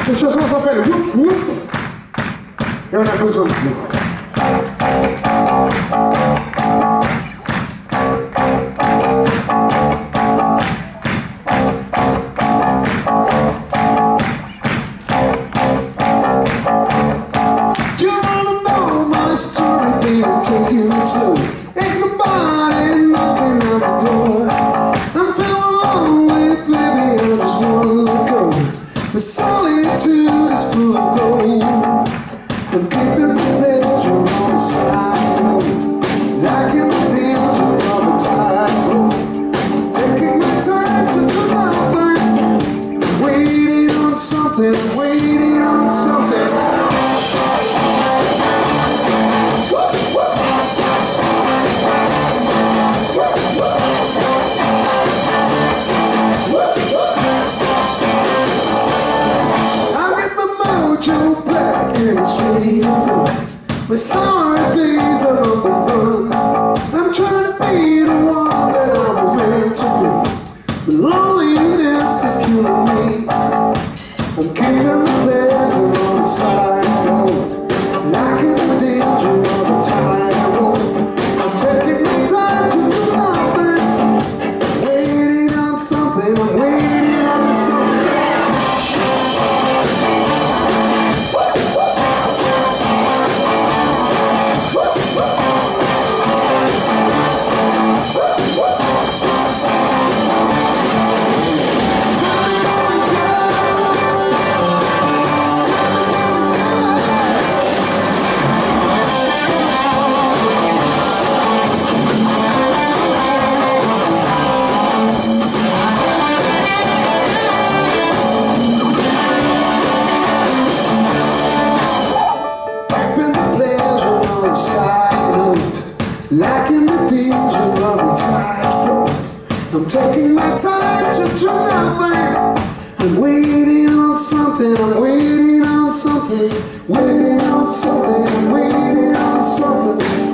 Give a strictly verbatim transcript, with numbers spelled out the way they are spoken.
Cette chanson s'appelle Whoop Whoop. Et on a besoin de vous. You wanna know my story, baby, taking it slow. Ain't nobody knocking at the door. I'm feeling lonely, baby, I just wanna let go. But solitude is full of gold. I'm keeping the pleasure on the side road, liking the danger of a tightrope. Taking my time to do nothing, waiting on something, waiting on something. Black and it's ready to run. My sorry days are on the run. I'm trying to be the one that I was meant to be, but loneliness is killing me. I'm keeping the pleasure on the side road, liking the danger of a tightrope. I'm taking my time to do nothing, waiting on something, I'm waiting on something. Liking the danger of a tightrope. I'm taking my time to do nothing. I'm waiting on something, I'm waiting on something, waiting on something, I'm waiting on something.